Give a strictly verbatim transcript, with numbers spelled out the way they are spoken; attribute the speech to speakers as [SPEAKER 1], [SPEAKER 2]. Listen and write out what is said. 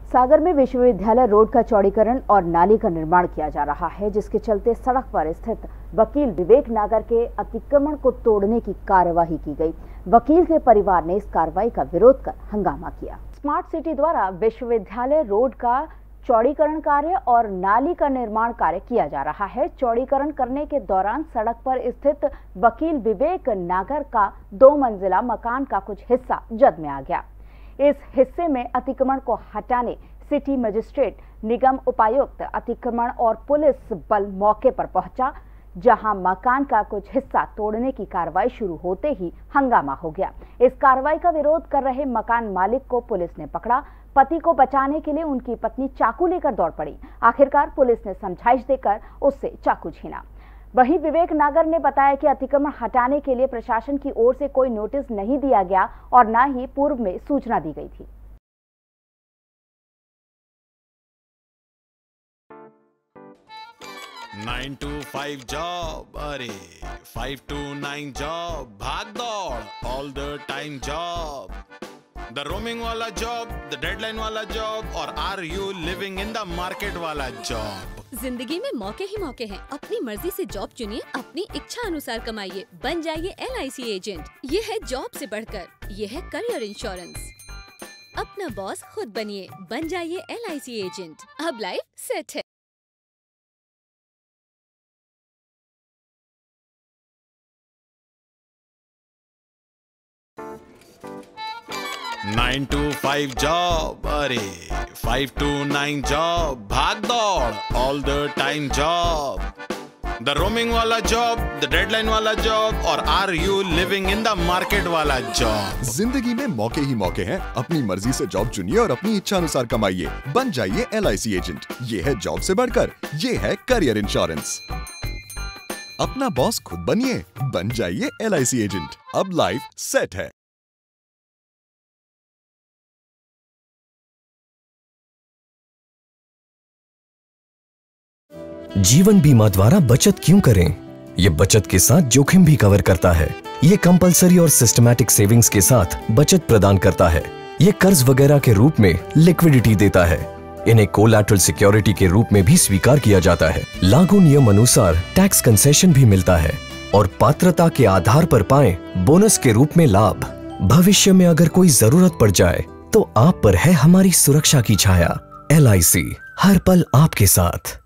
[SPEAKER 1] सागर में विश्वविद्यालय रोड का चौड़ीकरण और नाली का निर्माण किया जा रहा है, जिसके चलते सड़क पर स्थित वकील विवेक नागर के अतिक्रमण को तोड़ने की कार्यवाही की गई। वकील के परिवार ने इस कार्रवाई का विरोध कर हंगामा किया। स्मार्ट सिटी द्वारा विश्वविद्यालय रोड का चौड़ीकरण कार्य और नाली का निर्माण कार्य किया जा रहा है। चौड़ीकरण करने के दौरान सड़क पर स्थित वकील विवेक नागर का दो मंजिला मकान का कुछ हिस्सा जद में आ गया। इस हिस्से में अतिक्रमण को हटाने सिटी मजिस्ट्रेट, निगम उपायुक्त, अतिक्रमण और पुलिस बल मौके पर पहुंचा, जहां मकान का कुछ हिस्सा तोड़ने की कार्रवाई शुरू होते ही हंगामा हो गया। इस कार्रवाई का विरोध कर रहे मकान मालिक को पुलिस ने पकड़ा। पति को बचाने के लिए उनकी पत्नी चाकू लेकर दौड़ पड़ी। आखिरकार पुलिस ने समझाइश देकर उससे चाकू छीना। वहीं विवेक नागर ने बताया कि अतिक्रमण हटाने के लिए प्रशासन की ओर से कोई नोटिस नहीं दिया गया और न ही पूर्व में सूचना दी गई थी।
[SPEAKER 2] नाइन टू फाइव जॉब, अरे फाइव टू नाइन जॉब, भाग दौड़ all the time job, the roaming वाला जॉब, द डेडलाइन वाला जॉब, और are you living in the market वाला जॉब।
[SPEAKER 3] जिंदगी में मौके ही मौके हैं। अपनी मर्जी से जॉब चुनिए, अपनी इच्छा अनुसार कमाइए, बन जाइए एल आई सी एजेंट। ये है जॉब से बढ़कर, ये है करियर इंश्योरेंस। अपना बॉस खुद बनिए, बन जाइए एल आई सी एजेंट। अब लाइफ सेट है।
[SPEAKER 2] नाइन टू फाइव जॉब, अरे फाइव टू नाइन जॉब, भाग दौड़ all the time job, the roaming वाला जॉब, द डेडलाइन वाला जॉब, और are you living in the market वाला जॉब।
[SPEAKER 4] जिंदगी में मौके ही मौके हैं। अपनी मर्जी से जॉब चुनिए और अपनी इच्छा अनुसार कमाइए, बन जाइए एल आई सी एजेंट। ये है जॉब से बढ़कर, ये है करियर इंश्योरेंस। अपना बॉस खुद बनिए, बन जाइए एल आई सी एजेंट। अब लाइफ सेट है।
[SPEAKER 5] जीवन बीमा द्वारा बचत क्यों करें? ये बचत के साथ जोखिम भी कवर करता है। ये कंपलसरी और सिस्टमैटिक सेविंग्स के साथ बचत प्रदान करता है। ये कर्ज वगैरह के रूप में लिक्विडिटी देता है। इन्हें कोलैटरल सिक्योरिटी के रूप में भी स्वीकार किया जाता है। लागू नियम अनुसार टैक्स कंसेशन भी मिलता है और पात्रता के आधार पर पाएं बोनस के रूप में लाभ। भविष्य में अगर कोई जरूरत पड़ जाए तो आप पर है हमारी सुरक्षा की छाया। एल आई सी, हर पल आपके साथ।